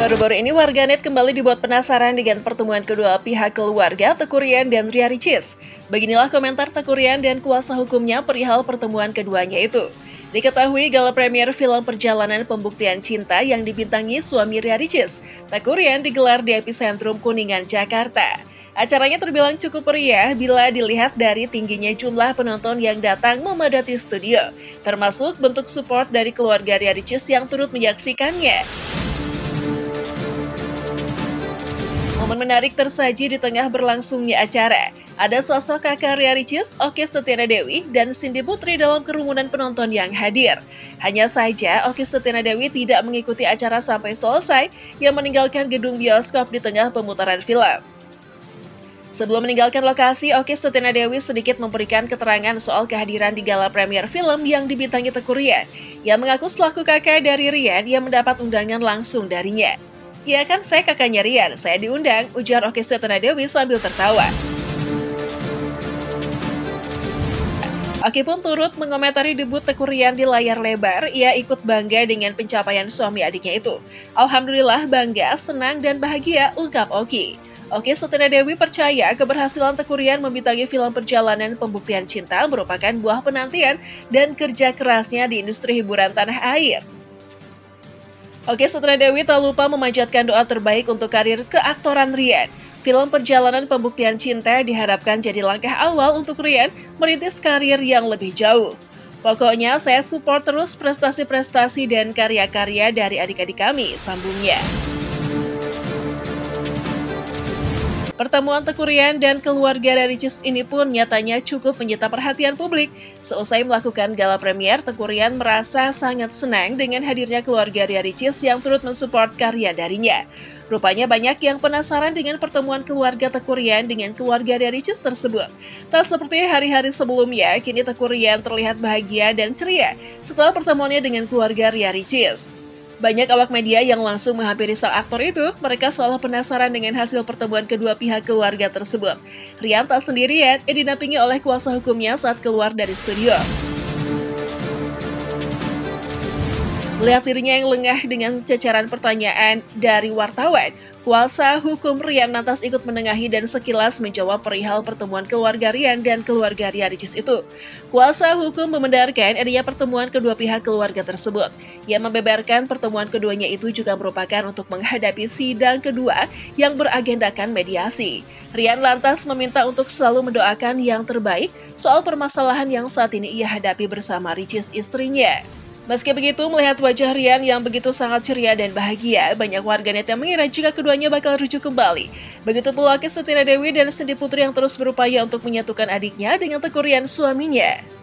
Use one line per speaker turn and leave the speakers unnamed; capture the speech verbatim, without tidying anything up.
Baru-baru ini warganet kembali dibuat penasaran dengan pertemuan kedua pihak keluarga Teuku Ryan dan Ria Ricis. Beginilah komentar Teuku Ryan dan kuasa hukumnya perihal pertemuan keduanya itu. Diketahui gala premier film Perjalanan Pembuktian Cinta yang dibintangi suami Ria Ricis, Teuku Ryan digelar di Epicentrum Kuningan, Jakarta. Acaranya terbilang cukup meriah bila dilihat dari tingginya jumlah penonton yang datang memadati studio, termasuk bentuk support dari keluarga Ria Ricis yang turut menyaksikannya. Momen menarik tersaji di tengah berlangsungnya acara. Ada sosok kakak Ria Ricis, Okky Setiana Dewi, dan Cindy Putri dalam kerumunan penonton yang hadir. Hanya saja, Okky Setiana Dewi tidak mengikuti acara sampai selesai, yang meninggalkan gedung bioskop di tengah pemutaran film. Sebelum meninggalkan lokasi, Okky Setiana Dewi sedikit memberikan keterangan soal kehadiran di gala premier film yang dibintangi Teuku Ryan, yang mengaku selaku kakak dari Ryan yang mendapat undangan langsung darinya. "Ya kan saya kakaknya Ryan, saya diundang," ujar Okky Setiana Dewi sambil tertawa. Okky pun turut mengomentari debut Teuku Ryan di layar lebar. Ia ikut bangga dengan pencapaian suami adiknya itu. "Alhamdulillah bangga, senang, dan bahagia," ungkap Okky. Okky Setiana Dewi percaya keberhasilan Teuku Ryan membintangi film Perjalanan Pembuktian Cinta merupakan buah penantian dan kerja kerasnya di industri hiburan tanah air. Okky Setiana Dewi tak lupa memanjatkan doa terbaik untuk karir keaktoran Ryan. Film Perjalanan Pembuktian Cinta diharapkan jadi langkah awal untuk Ryan merintis karir yang lebih jauh. "Pokoknya saya support terus prestasi-prestasi dan karya-karya dari adik-adik kami," sambungnya. Pertemuan Teuku Ryan dan keluarga Ria Ricis ini pun nyatanya cukup menyita perhatian publik. Seusai melakukan gala premier, Teuku Ryan merasa sangat senang dengan hadirnya keluarga Ria Ricis yang turut mensupport karya darinya. Rupanya banyak yang penasaran dengan pertemuan keluarga Teuku Ryan dengan keluarga Ria Ricis tersebut. Tak seperti hari-hari sebelumnya, kini Teuku Ryan terlihat bahagia dan ceria setelah pertemuannya dengan keluarga Ria Ricis. Banyak awak media yang langsung menghampiri sang aktor itu. Mereka seolah penasaran dengan hasil pertemuan kedua pihak keluarga tersebut. Ryan tak sendirian, ia didampingi oleh kuasa hukumnya saat keluar dari studio. Melihat dirinya yang lengah dengan ceceran pertanyaan dari wartawan, kuasa hukum Ryan lantas ikut menengahi dan sekilas menjawab perihal pertemuan keluarga Ryan dan keluarga Ria Ricis itu. Kuasa hukum membenarkan adanya pertemuan kedua pihak keluarga tersebut. Ia membeberkan pertemuan keduanya itu juga merupakan untuk menghadapi sidang kedua yang beragendakan mediasi. Ryan lantas meminta untuk selalu mendoakan yang terbaik soal permasalahan yang saat ini ia hadapi bersama Ricis istrinya. Meski begitu, melihat wajah Ryan yang begitu sangat ceria dan bahagia, banyak warganet yang mengira jika keduanya bakal rujuk kembali. Begitu pula Okky Setiana Dewi dan Cindy Putri yang terus berupaya untuk menyatukan adiknya dengan Teuku Ryan suaminya.